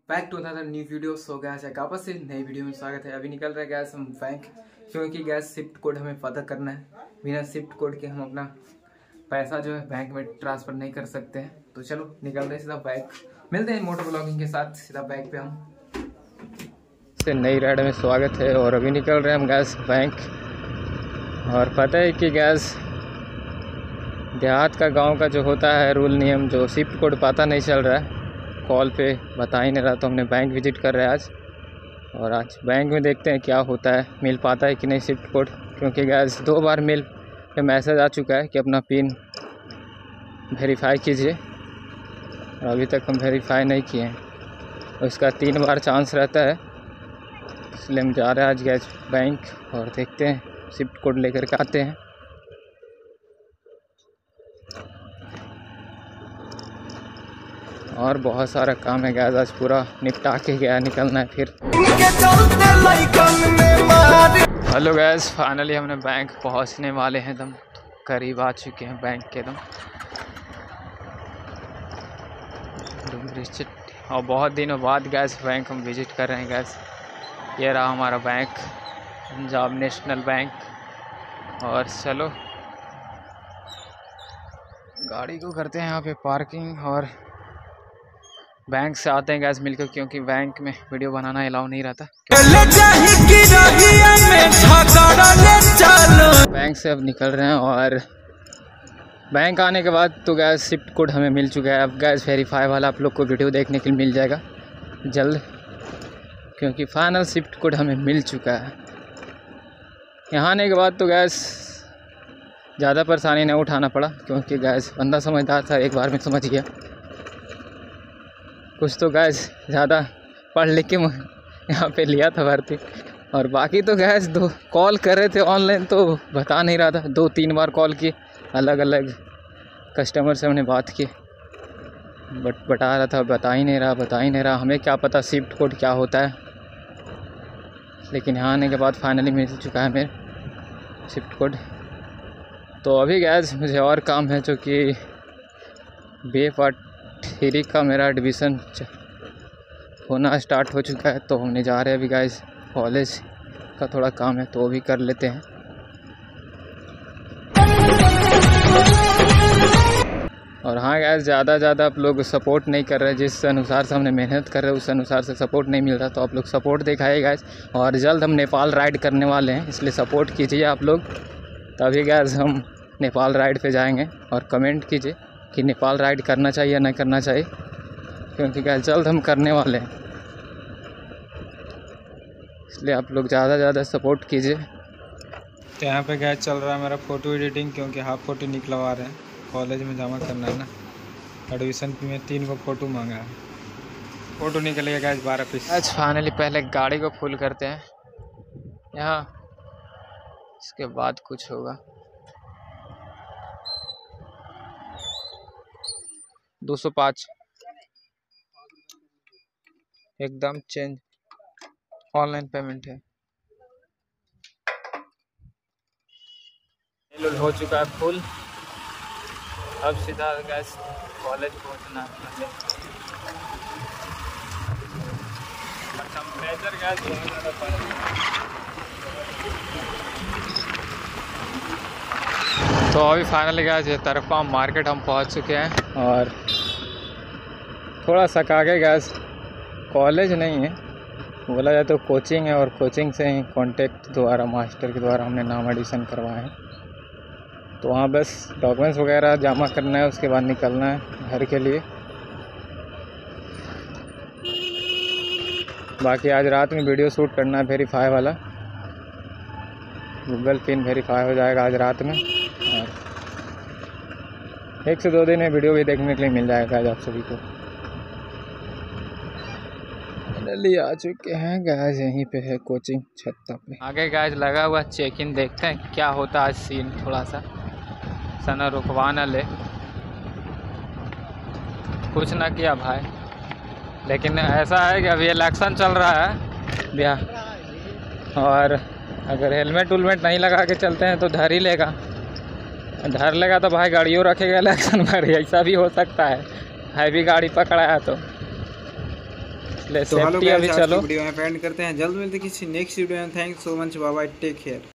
Back to another new video. So guys एक आपस से नई वीडियो में स्वागत है। अभी निकल रहे गैस हम बैंक, क्योंकि गैस शिफ्ट कोड हमें पता करना है। बिना शिफ्ट कोड के हम अपना पैसा जो है बैंक में ट्रांसफर नहीं कर सकते हैं। तो चलो निकल रहे सीधा बैंक, मिलते हैं मोटर ब्लॉगिंग के साथ सीधा बैंक पे हम। से नई राइड में स्वागत है और अभी निकल रहे हैं हम गैस बैंक। और पता है कि गैस देहात का गाँव का जो होता है रूल नियम, जो शिफ्ट कोड पता नहीं चल रहा है, कॉल पे बता ही नहीं रहा, तो हमने बैंक विजिट कर रहे हैं आज। और आज बैंक में देखते हैं क्या होता है, मिल पाता है कि नहीं शिफ्ट कोड। क्योंकि गैस 2 बार मेल पे मैसेज आ चुका है कि अपना पिन वेरीफाई कीजिए, और अभी तक हम वेरीफाई नहीं किए हैं। उसका 3 बार चांस रहता है, इसलिए हम जा रहे हैं आज गैस बैंक और देखते हैं शिफ्ट कोड लेकर के आते हैं। और बहुत सारा काम है गैस, आज पूरा निपटा के गया निकलना है फिर। हेलो गैस, फाइनली हमने बैंक पहुंचने वाले हैं, एकदम करीब आ चुके हैं बैंक के एकदम। और बहुत दिनों बाद गैस बैंक हम विजिट कर रहे हैं गैस। ये रहा हमारा बैंक, पंजाब नेशनल बैंक। और चलो गाड़ी को करते हैं यहाँ पे पार्किंग और बैंक से आते हैं गैस मिलकर, क्योंकि बैंक में वीडियो बनाना अलाउ नहीं रहता। बैंक से अब निकल रहे हैं और बैंक आने के बाद तो गैस शिफ्ट कोड हमें मिल चुका है। अब गैस वेरीफाई वाला आप लोग को वीडियो देखने के लिए मिल जाएगा जल्द, क्योंकि फाइनल शिफ्ट कोड हमें मिल चुका है। यहाँ आने के बाद तो गैस ज़्यादा परेशानी नहीं उठाना पड़ा, क्योंकि गैस बंदा समझदार था, एक बार में समझ गया। कुछ तो गैस ज़्यादा पढ़ लिख के यहाँ पे लिया था भर्ती, और बाकी तो गैस 2 कॉल कर रहे थे ऑनलाइन, तो बता नहीं रहा था। 2-3 बार कॉल किए, अलग अलग कस्टमर से हमने बात की, बट बता रहा था बता ही नहीं रहा। हमें क्या पता शिफ्ट कोड क्या होता है, लेकिन यहाँ आने के बाद फाइनली मिल चुका है हमें शिफ्ट कोड। तो अभी गैस मुझे और काम है, जो कि BA पार्ट 3 का मेरा एडमिशन होना स्टार्ट हो चुका है। तो हमने जा रहे हैं अभी गाइस, कॉलेज का थोड़ा काम है तो वो भी कर लेते हैं। और हाँ गैस, ज़्यादा आप लोग सपोर्ट नहीं कर रहे, जिस अनुसार से हमने मेहनत कर रहे हैं उस अनुसार से सपोर्ट नहीं मिल रहा। तो आप लोग सपोर्ट दिखाइए गैस। और जल्द हम नेपाल राइड करने वाले हैं, इसलिए सपोर्ट कीजिए आप लोग। तभी गैस हम नेपाल राइड पे जाएंगे। और कमेंट कीजिए कि नेपाल राइड करना चाहिए या नहीं करना चाहिए, क्योंकि गैस जल्द हम करने वाले हैं, इसलिए आप लोग ज़्यादा सपोर्ट कीजिए। तो यहाँ पे गैस चल रहा है मेरा फ़ोटो एडिटिंग, क्योंकि हाफ फ़ोटो निकलवा रहे हैं, कॉलेज में जमा करना है ना। एडमिशन में 3 को फ़ोटो मांगा है, फ़ोटो निकलेगा गैस 12 पीस। आज फाइनली पहले गाड़ी को फुल करते हैं यहाँ, इसके बाद कुछ होगा। 205 एकदम चेंज, ऑनलाइन पेमेंट है। हो चुका है फुल, अब सीधा गैस कॉलेज पहुंचना है। टेम्परेचर गैस बहुत ज़्यादा पड़ रहा है। तो अभी फाइनली गैस ये तरफा मार्केट हम पहुंच चुके हैं, और थोड़ा सका के गैस कॉलेज नहीं है, बोला जाए तो कोचिंग है, और कोचिंग से ही कॉन्टेक्ट द्वारा मास्टर के द्वारा हमने नाम एडिशन करवाए हैं। तो वहाँ बस डॉक्यूमेंट्स वगैरह जमा करना है, उसके बाद निकलना है घर के लिए। बाकी आज रात में वीडियो शूट करना है वेरीफाई वाला, गूगल पिन वेरीफाई हो जाएगा आज रात में। और 1 से 2 दिन में वीडियो भी देखने के लिए मिल जाएगा आज आप सभी को। फाइनली आ चुके हैं गैस, यहीं पे है कोचिंग छत्ता पे। आगे गैस लगा हुआ चेक इन, देखते हैं क्या होता है आज सीन। थोड़ा सा सना रुकवा ना ले, कुछ ना किया भाई, लेकिन ऐसा है कि अभी इलेक्शन चल रहा है बिहार, और अगर हेलमेट उलमेट नहीं लगा के चलते हैं तो धर ही लेगा। धर लेगा तो भाई गाड़ियों रखेगा इलेक्शन में, ऐसा भी हो सकता है भी गाड़ी पकड़ाया तो। इसलिए तो हेलो सेफ्टी गाइस, अभी आज की चलो। वीडियो में एंड करते हैं। जल्द मिलते हैं किसी नेक्स्ट वीडियो में। Thanks so much, bye bye, take care.